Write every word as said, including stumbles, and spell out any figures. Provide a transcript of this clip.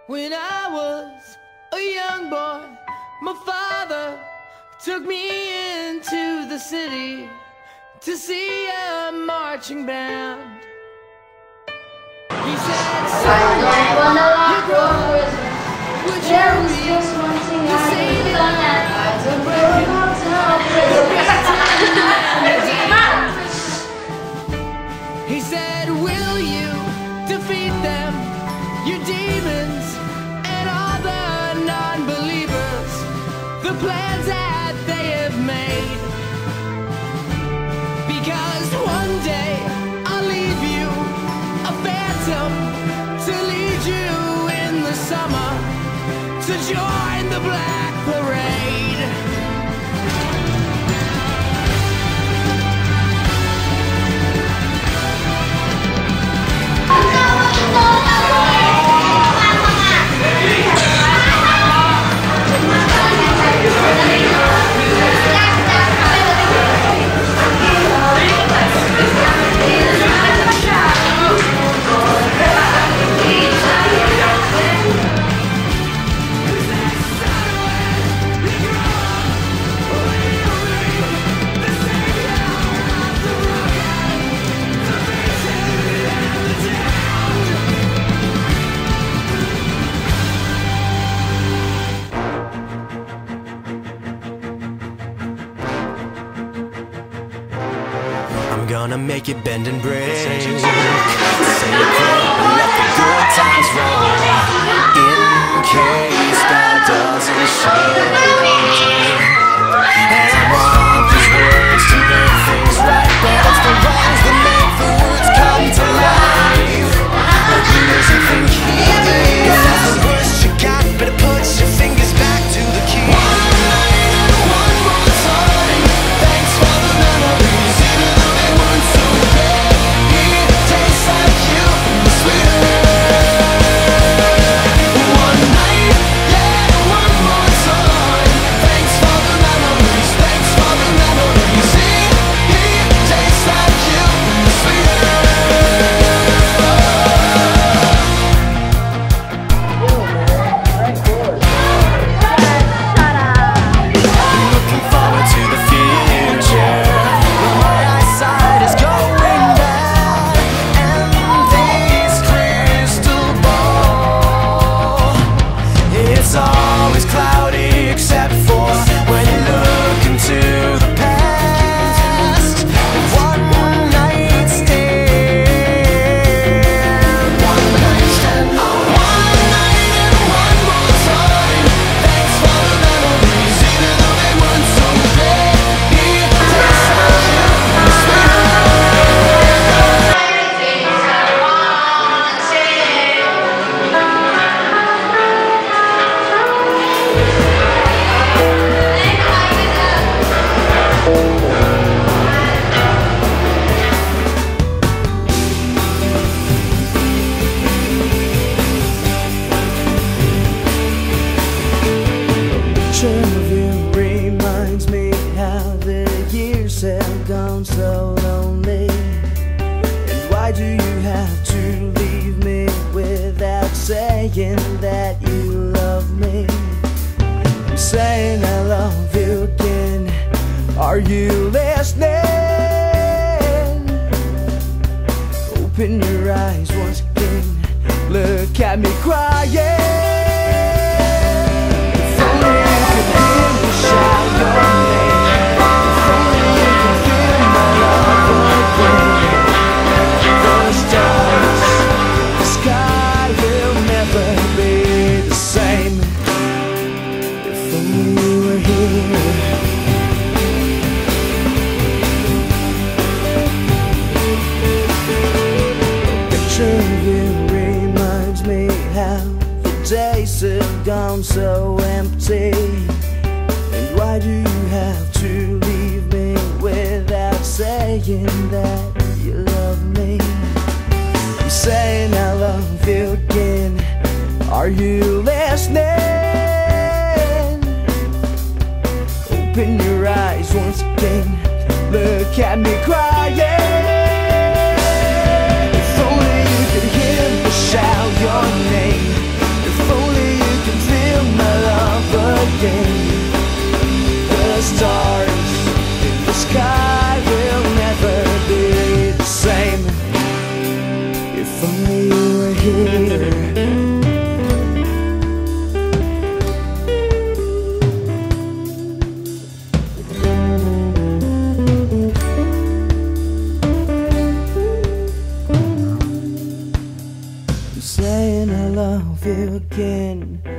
When I was a young boy, my father took me into the city to see a marching band. He said, son, you grow, would you be the same as a breaking He said, will you defeat them, your demons and all the non-believers, the plans that they have made? Because one day I'll leave you a phantom to lead you in the summer to join the Black Parade. Gonna make it bend and break. Say a prayer, let the good times roll. In case God doesn't show. And I want these words to make things right, but it's the wrongs that make the words come to life. But he doesn't think he is. If that's the worst you got, better put your fingers back to the key. One night and one more time. Thanks for the memories, even though they weren't so great. It tastes like you, sweeter. One night, yeah, one more time. Thanks for the memories, thanks for the memories. It, it tastes like you, sweeter. Looking forward to the future, but my eyesight is going bad, and this crystal ball, it's always cloudy except for when you look into the past. One night stand, one night stand, one night and one more time. Thanks for the memories, even though they weren't so great. It tastes like you, picture of you reminds me how the years have gone so lonely. And why do you have to leave me without saying that you love me? I'm saying I love you again. Are you listening? Open your eyes once again. Look at me crying. If only you could hear me shout your name. If only you could feel my love again. The stars, the sky will never be the same. If only you were here. Picture of you reminds me how the days have gone so empty. And why do you have to leave me without saying that you love me? I'm saying I love you again. Are you listening? Open your eyes once again. Look at me crying.